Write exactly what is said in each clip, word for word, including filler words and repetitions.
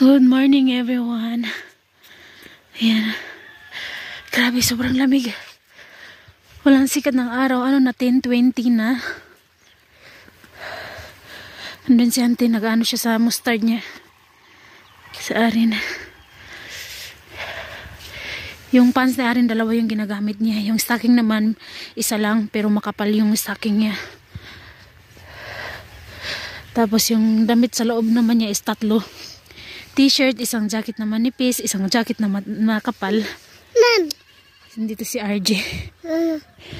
Good morning everyone. Ayan. Grabe, sobrang lamig. Walang sikat ng araw. Ano na, ten twenty na. Andun si auntie, nag-ano siya sa mustard niya. Sa Arin. Yung pants na Arin, dalawa yung ginagamit niya. Yung stocking naman, isa lang, pero makapal yung stocking niya. Tapos yung damit sa loob naman niya is tatlo. T-shirt, isang jacket na manipis, isang jacket na makapal. Ma'am! Dito si R J. Uh.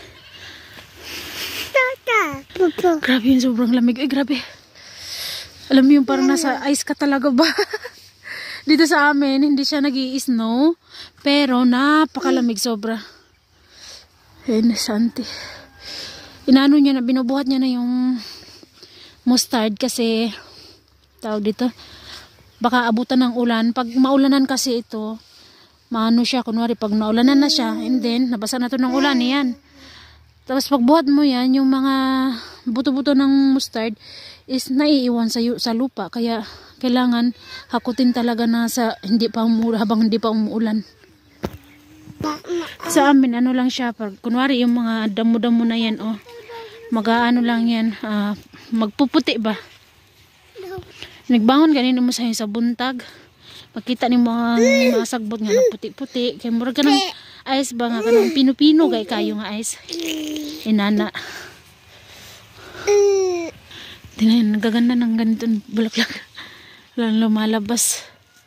Tata! Papa! Grabe yun, sobrang lamig. Ay, grabe. Alam mo yung parang nasa ice ka talaga ba? Dito sa amin, hindi siya nag-i-snow. Pero napakalamig sobra. Ayun, santi. Inano niya na, binubuhat niya na yung mustard kasi tawag dito. Baka abutan ng ulan. Pag maulanan kasi ito, maano siya, kunwari pag naulanan na siya, and then, nabasa na to ng ulan, yan. Tapos pag buhat mo yan, yung mga buto-buto ng mustard is naiiwan sa, sa lupa. Kaya, kailangan hakutin talaga na sa, hindi pa umuulan, habang hindi pa umuulan. Sa amin, ano lang siya, pag, kunwari yung mga damo-damo na yan, oh, mag-ano lang yan, uh, magpuputi ba? Nagbangon ganito mo sa sa buntag. Makita ni mga, mga sagbot nga na puti-puti. Kaya mura ka ng ice ba nga ka ng pino-pino gay kayo nga ice. Inana. Tingnan, nagaganda ng ganitong bulaklak. Walang lumalabas.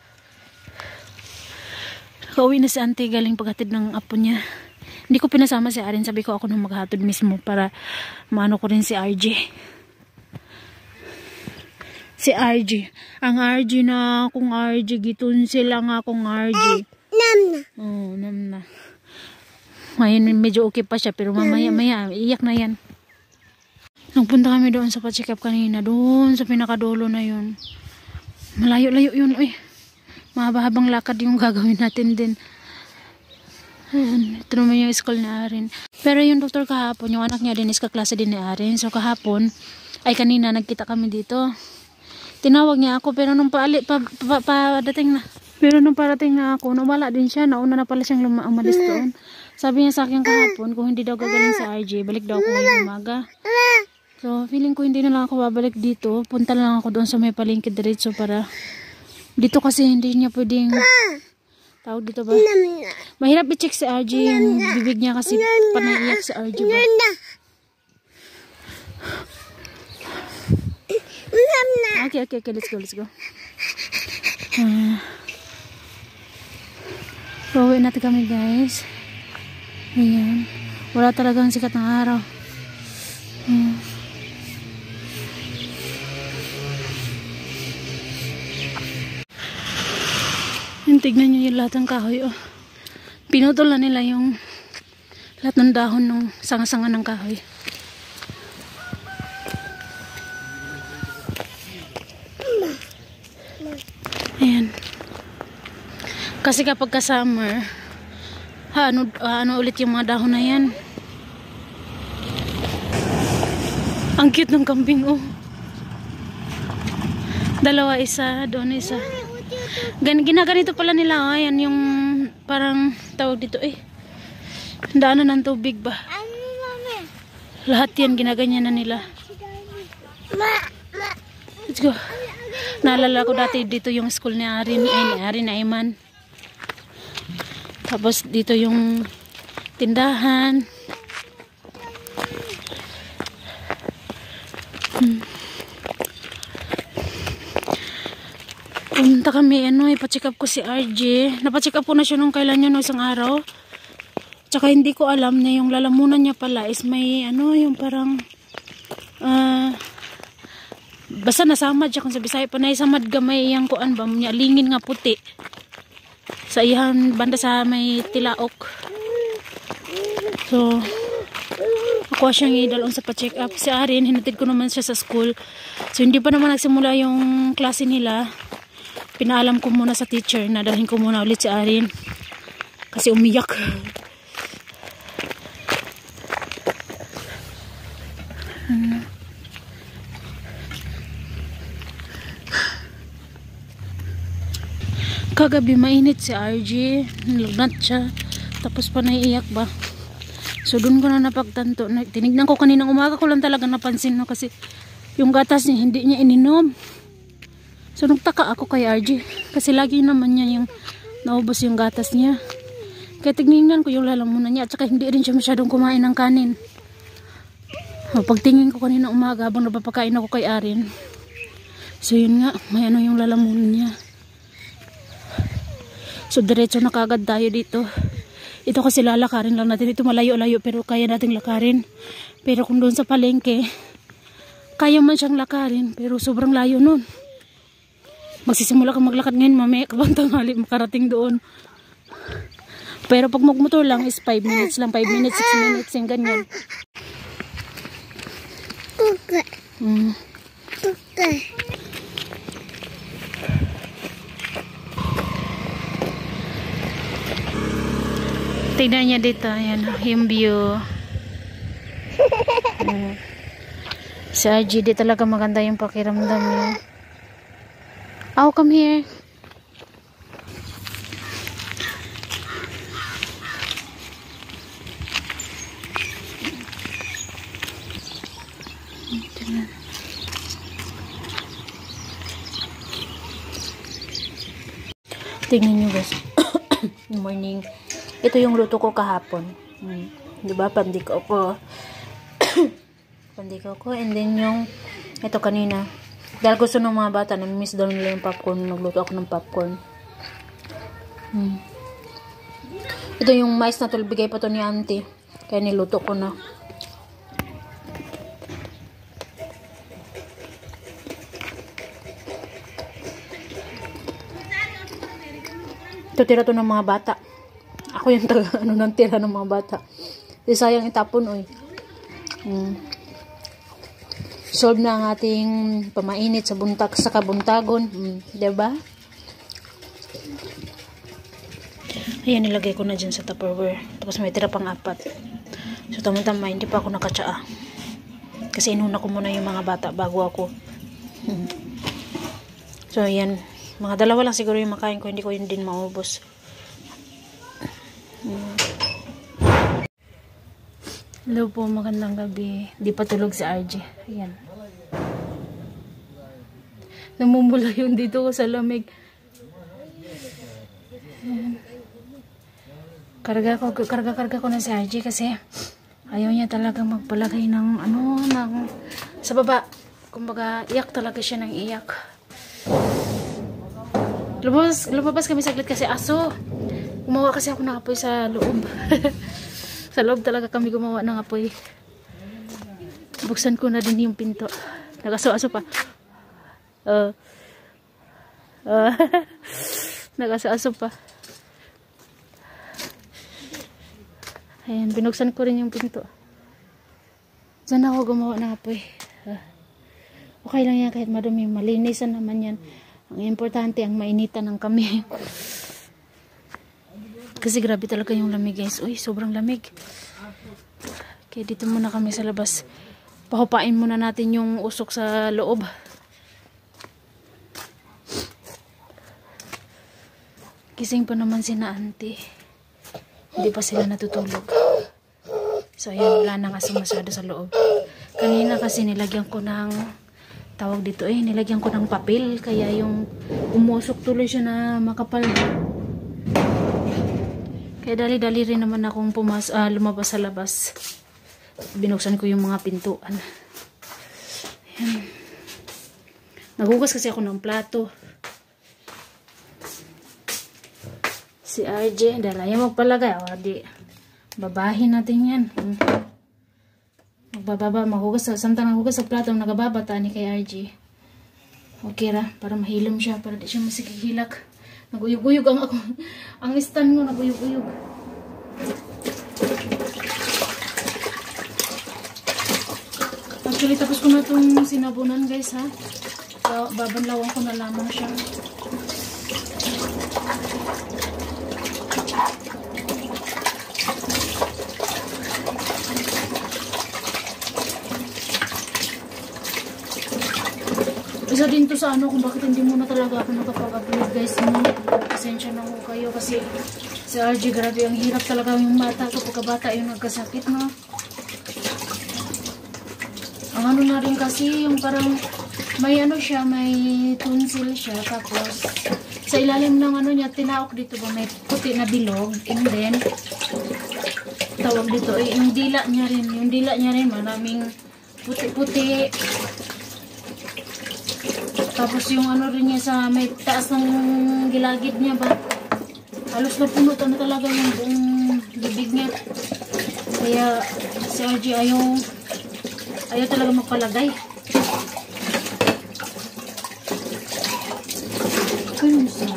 Nakauwi na si auntie galing paghatid ng apo niya. Hindi ko pinasama si Arin. Sabi ko ako nung maghatid mismo para maano ko rin si R J. Si R J. Ang R J na akong R J. Gitun sila nga akong R J. Eh, nam na. Oo, oh, nam na. Ngayon medyo okay pa siya. Pero mamaya maya iyak na yan. Nagpunta kami doon sa pa-check up kanina. Doon sa pinakadulo na yun. Malayo-layo yun. Uy. Mahaba-habang lakad yung gagawin natin din. Ayan. Ito naman yung school ni Arin. Pero yung doktor kahapon, yung anak niya din is kaklase din ni Arin. So kahapon, ay kanina nagkita kami dito. Tinawag niya ako pero nung paali, pa, pa, pa, dating na. Pero nung parating na ako, nawala din siya. Nauna na pala siyang umalis doon. Sabi niya sa akin kahapon, kung hindi daw gagaling sa R J, balik daw ako ngayong umaga. So, feeling ko hindi na lang ako babalik dito. Punta lang ako doon sa may palengke diretso para dito kasi hindi niya pwedeng tawag dito ba? Mahirap i-check si R J yung bibig niya kasi panaiyak si R J ba? Okay, okay, okay. Let's go, let's go. Uh, Pauwi natin kami, guys. Ayan. Wala talagang sikat ng araw. Ayan. Ayan, tignan nyo yung lahat ng kahoy. Oh. Pinutol na nila yung lahat ng dahon ng sanga-sanga ng kahoy. Ayan. Kasi kapag ka summer, ha, ano, uh, ano ulit yung mga dahon na yan. Ang cute ng kambing, oh. Dalawa, isa, doon isa. Gan ginaganito pala nila, oh. Ayan yung parang tawag dito, eh. Daanan ng tubig ba? Lahat yan, ginaganyan na nila. Let's go. Naalala ko dati dito yung school ni Arin, ay ni Arin Ayman. Tapos dito yung tindahan. Hmm. Punta kami, ano, ipa-check up ko si R J. Napa-check up ko na siya nung kailan yun, no, isang araw. Tsaka hindi ko alam na yung lalamunan niya pala is may, ano, yung parang, ah, uh, basta nasamad siya kung sa Bisaya pa na isamad gamay yang kuan ba niya lingin nga puti sa iyan banda sa may tilaok. So ako siyang idalon sa pa-check up. Si Arin hinatid ko naman siya sa school. So hindi pa naman nagsimula yung klase nila. Pinaalam ko muna sa teacher na dalhin ko muna ulit si Arin kasi umiyak. Ano? Kagabi mainit si R G, nilagnat siya, tapos pa naiiyak ba. So doon ko na napagtanto, tinignan ko kaninang umaga ko lang talaga napansin, no, kasi yung gatas niya hindi niya ininom. So nagtaka ako kay R G, kasi lagi naman niya yung naubos yung gatas niya. Kaya tignan ko yung lalamunan niya, at saka hindi rin siya masyadong kumain ng kanin. O, pagtingin ko kanina umaga habang napapakain ako kay Arin, so yun nga, may ano yung lalamunan niya. So diretso na kagad tayo dito. Ito kasi lalakarin lang natin. Ito malayo-layo pero kaya nating lakarin. Pero kung doon sa palengke, kaya man siyang lakarin pero sobrang layo nun. Magsisimula kang maglakad ngayon, mamaya kabang tanghali makarating doon. Pero pag magmotor lang is five minutes lang. five minutes, six minutes yung ganyan. Hmm. Tignan niya dito, ayan, yung view. Hmm. Sa R G, di talaga maganda yung pakiramdam niya. Oh, come here. Tingnan nyo guys. Good morning. Ito yung luto ko kahapon. Hmm. Diba? Pandikaw ko. Pandikaw ko. And then yung ito kanina. Dahil gusto ng mga bata, nami-miss daw nila yung popcorn. Nagluto ako ng popcorn. Hmm. Ito yung mais na tulbigay pa to ni auntie. Kaya niluto ko na. Ito tira to ng mga bata. Ako yung taga, ano, nang tira ng mga bata. Di sayang itapon, oy. Hmm. Solve na ang ating pamainit sa buntag, sa kabuntagon. Hmm. Diba? Ayan, nilagay ko na dyan sa Tupperware. Tapos may tira pang apat. So, tama-tama, hindi pa ako nakatsaa. Kasi inuna ko muna yung mga bata bago ako. Hmm. So, ayan. Mga dalawa lang siguro yung makain ko. Hindi ko yun din maubos. Hmm. Hello po, magandang gabi. Di pa tulog si R G. Ayan. Namumula yun dito ko sa lamig. Ayan. Karga ko, karga-karga ko na si R G kasi ayaw niya talaga magpalagay ng ano, ng sa baba. Kumbaga, iyak talaga siya ng iyak. Lumabas, lumabas kami saglit kasi aso. Gumawa kasi ako ng apoy sa loob. Sa loob talaga kami gumawa ng apoy. Buksan ko na din yung pinto. Nag-aso-aso pa. Uh, uh, Nag-aso-aso pa. Ayan, binuksan ko rin yung pinto. Diyan ako gumawa ng apoy. Uh, okay lang yan kahit madumi. Malinisan naman yan. Ang importante, ang mainitan ng kami. Kasi grabe talaga yung lamig guys. Uy, sobrang lamig. Kaya dito muna kami sa labas. Pahupain muna natin yung usok sa loob. Gising pa naman si na auntie. Hindi pa sila natutulog. So ayan, wala nang aso masyado sa loob. Kanina kasi nilagyan ko ng tawag dito eh, nilagyan ko ng papel. Kaya yung umusok tuloy siya na makapal. Kaya dali-dali rin naman akong pumas, uh, lumabas sa labas. Binuksan ko yung mga pintuan. Ayan. Nagugas kasi ako ng plato. Si R J, dahil ayaw magpalagay. O, di, babahin natin yan. Magbababa, maghugas. Samtang naghugas sa plato, nagababata ni kay R J. Okay ra, para mahilom siya, para di siya masigihilak. Naguyog-uyog ang ako. Ang stand mo, naguyog-uyog. Actually, tapos ko na itong sinabunan, guys, ha. Babanlawan ko na lamang siya. Isa din to sa ano kung bakit hindi muna talaga ako nakapag-upload guys, no? Kasi pasensya na ho kayo kasi si R J, grabe, ang hirap talaga yung bata ko pagkabata yung nagkasakit, no? Ang ano na rin kasi, yung parang may ano siya, may tonsil siya, tapos sa ilalim ng ano niya, tinaok dito ba, may puti na bilog, and then tawag dito, eh, yung dila niya rin, yung dila niya rin, maraming puti-puti. Tapos yung ano rin niya sa may taas ng gilagid niya ba, halos na puno na talaga yung buong bibig niya. Kaya si R J ayaw, ayaw talaga magpalagay. Ano sa?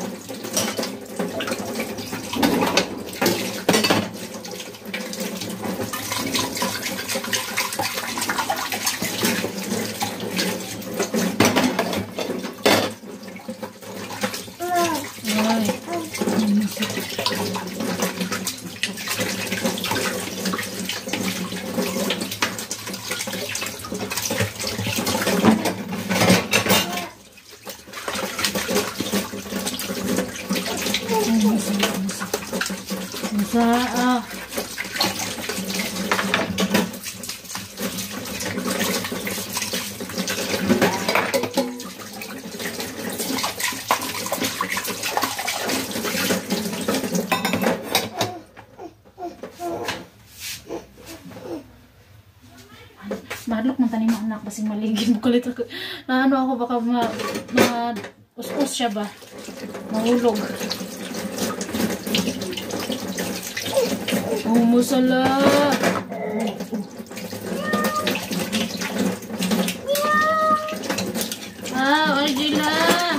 Sa ah Madlok man tanim anak basing maligid mo kulit ako. Na ano ako baka ma, ma us-us siya ba? Mahulog. Oh, musala. Ah, Argila.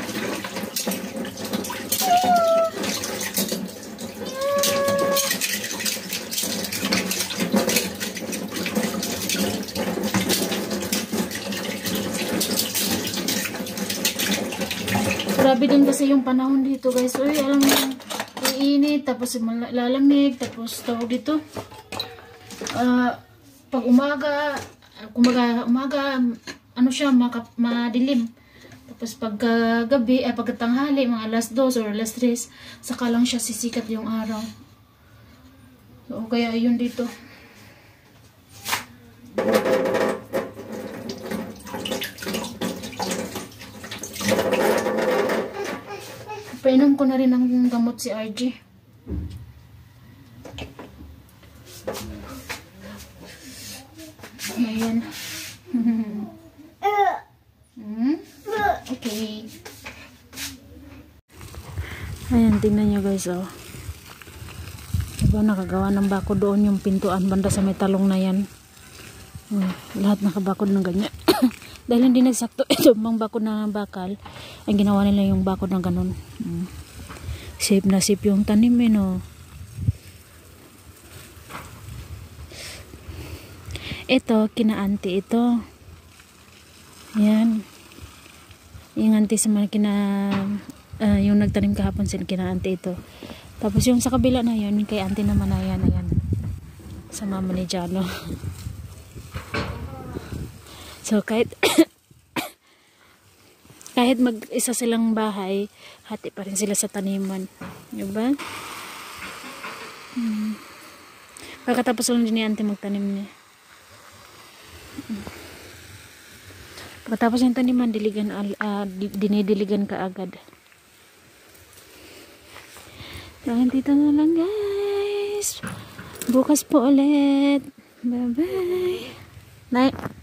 Grabe din kasi yung panahon dito, guys. Uy, alam mo, iinit, tapos lalamig, tapos tawag dito. Uh, pag umaga, kumaga, umaga, ano siya, maka, madilim. Tapos pag uh, gabi, eh, pagkatanghali, mga alas dos or alas tres, saka lang siya sisikat yung araw. So, kaya yun dito. Painom ko na rin ang gamot si R J. Ayan. hmm? Okay. Ayan, tingnan nyo guys, oh. Diba nakagawa ng bako doon yung pintuan banda sa may talong na yan. Hmm, lahat nakabakod ng ganyan. Dahil hindi nagsakto ito bang bakod na bakal, ang ginawa nila yung bakod na ganun. Hmm. Safe na safe yung tanim eh, no? Ito, kina-auntie ito. Yan. Yung auntie sa mga kina, uh, yung nagtanim kahapon sila, kina-auntie ito. Tapos yung sa kabila na yun, kay auntie naman na yan, ayan. Sa mama ni Jano. So, kahit kahit mag-isa silang bahay, hati pa rin sila sa taniman. Diba? Hmm. Pagkatapos lang din ni auntie magtanim niya. Pagkatapos yung taniman, diligan, uh, dinidiligan ka agad. So, dito na lang guys. Bukas po ulit. Bye-bye. Night.